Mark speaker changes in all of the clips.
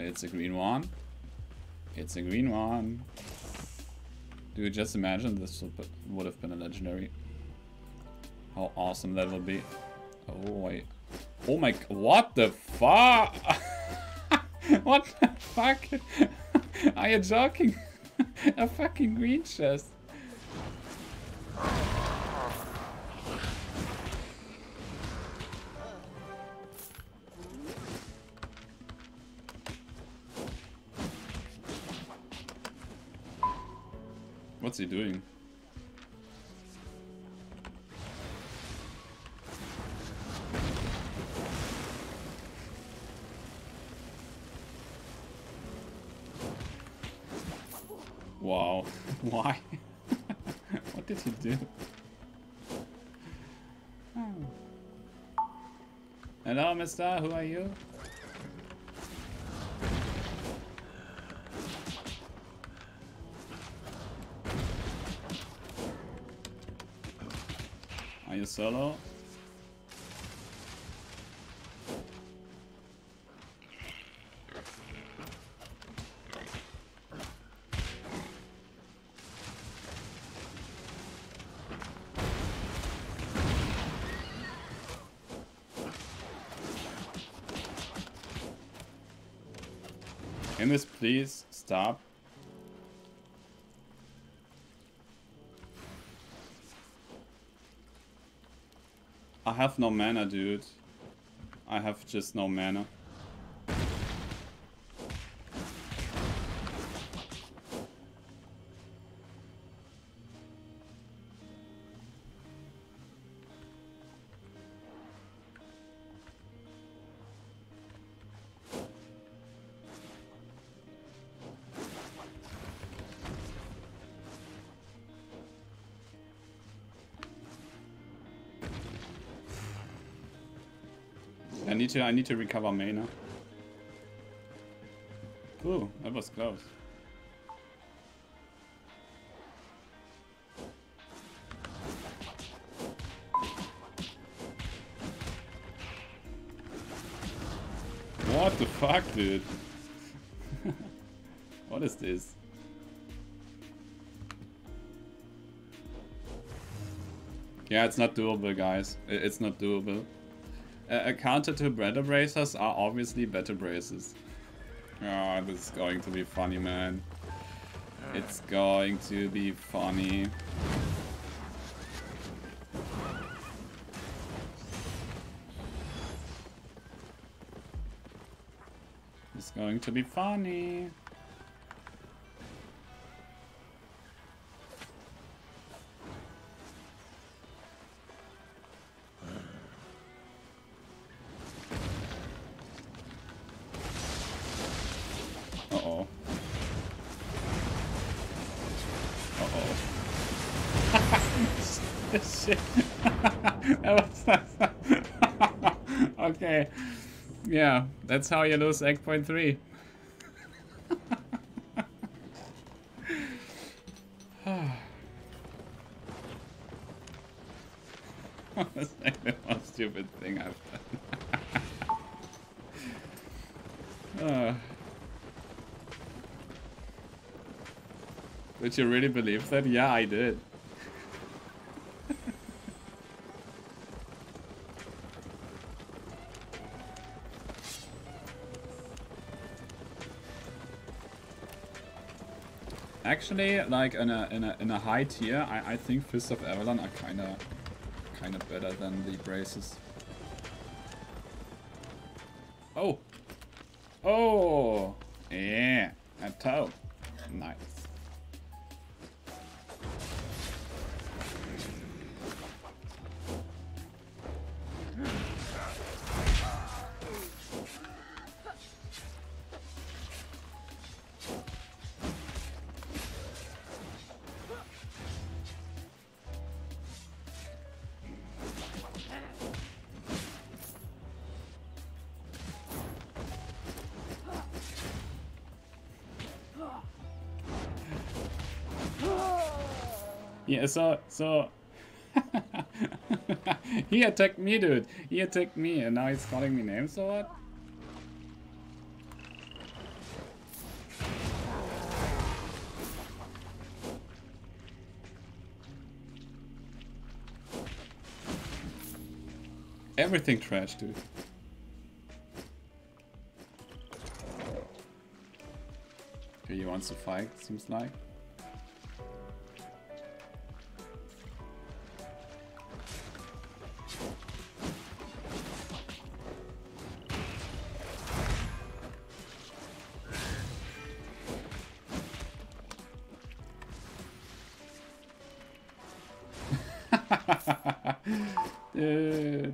Speaker 1: It's a green one. It's a green one. Dude, just imagine this would have been a legendary. How awesome that would be. Oh, wait. Oh my... What the fuck? What the fuck? Are you joking? A fucking green chest. What's he doing? Wow. Why? What did he do? Oh. Hello, mister. Who are you? Are you solo? Can this please stop? I have no mana, dude. I have just no mana. I need to recover mana. Ooh, that was close. What the fuck, dude? What is this? Yeah, it's not doable, guys. It's not doable. A counter to better bracers are obviously better braces. Oh, this is going to be funny, man. It's going to be funny. It's going to be funny. Uh-oh. Uh-oh. Shit. That was... Okay. Yeah, that's how you lose Egg Point 3. That's like the most stupid thing I've done. Did you really believe that? Yeah, I did. Actually, like in a high tier, I think Fist of Avalon are kinda better than the braces. Oh, oh, yeah, a toe, nice. Yeah, so he attacked me, dude. He attacked me, and now he's calling me names or what? Everything trash, dude. Okay, he wants to fight, seems like. Dude.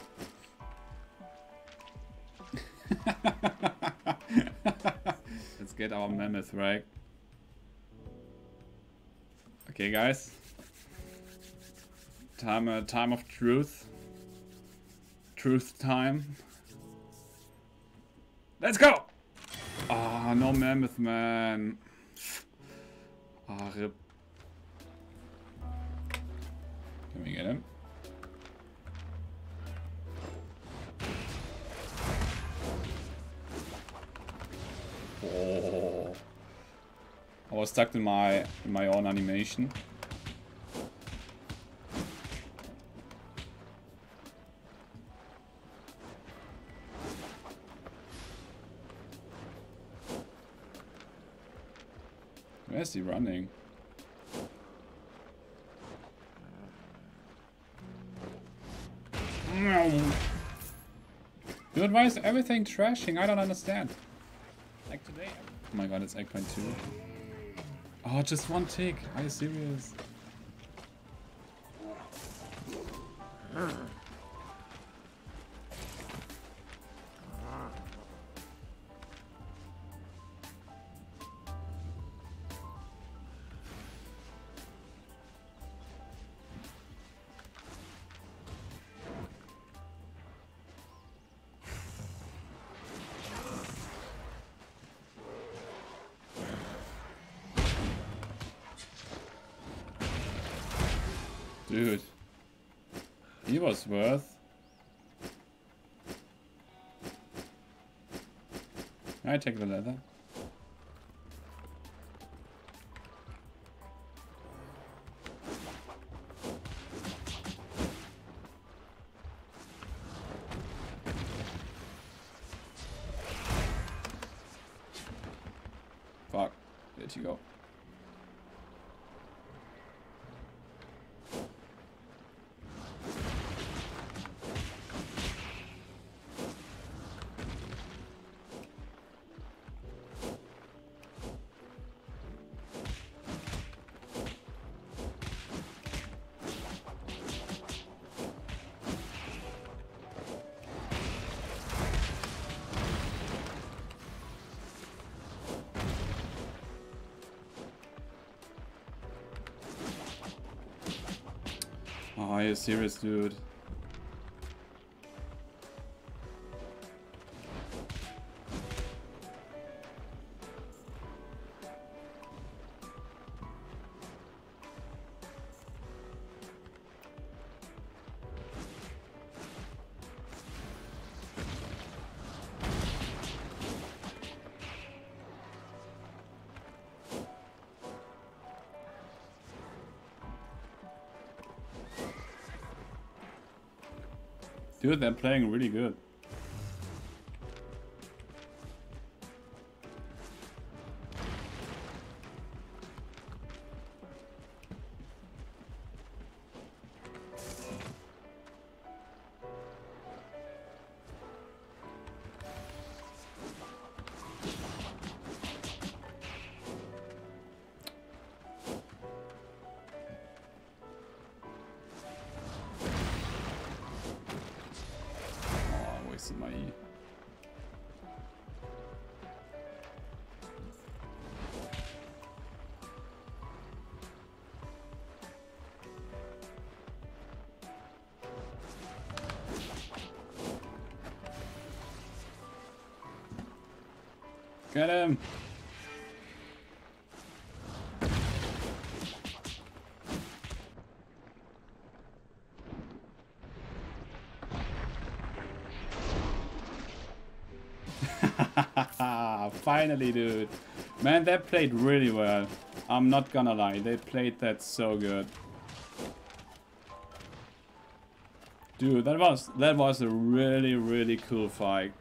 Speaker 1: Let's get our mammoth, right? Okay, guys. Time of truth. Truth time. Let's go! Ah, no mammoth, man. Ah, rip. Can we get him? Oh. I was stuck in my own animation. Where's he running? Dude, why is everything trashing? I don't understand. Like today. Oh my god, it's 8.2. Oh, just one tick. Are you serious? Dude, he was worth. I take the leather. Fuck, there you go. Oh, are you serious, dude? Dude, they're playing really good. My E. Get him! Finally, dude. Man, they played really well. I'm not gonna lie, they played that so good. Dude, that was a really cool fight.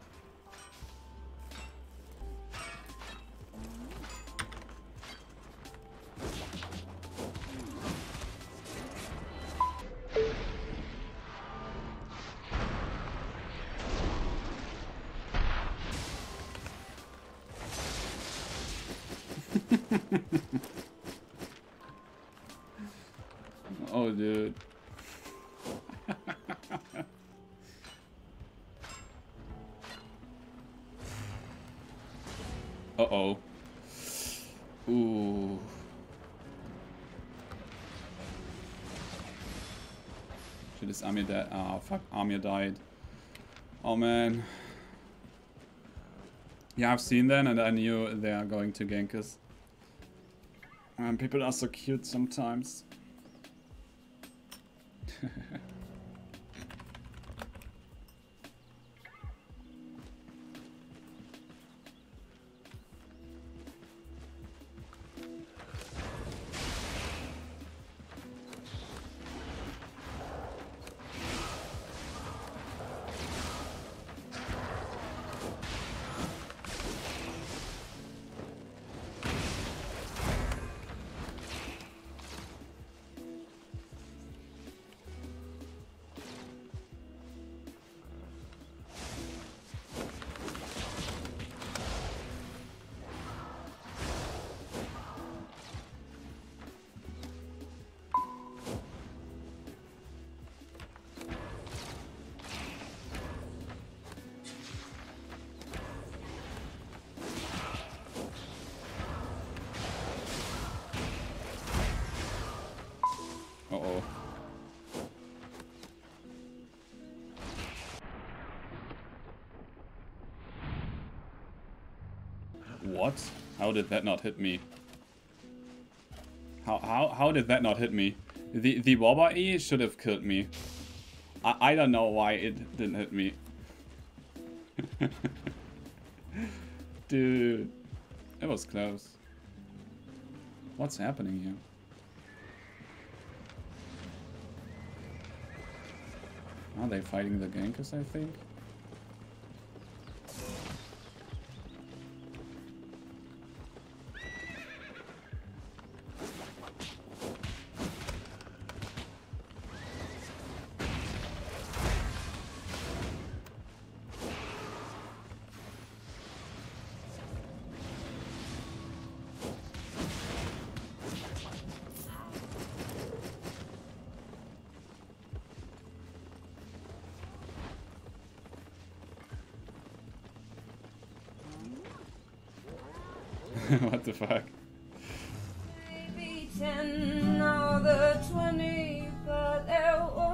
Speaker 1: Oh, dude. Uh-oh. Ooh. Shit, is Amir dead? Ah, fuck, Amir died. Oh, man. Yeah, I've seen that and I knew they are going to gank us. Man, people are so cute sometimes. Uh-oh. What? How did that not hit me? How did that not hit me? The Wobber E should have killed me. I don't know why it didn't hit me. Dude. It was close. What's happening here? Are they fighting the gankers, I think? What the fuck?
Speaker 2: Maybe 10 or the 20, but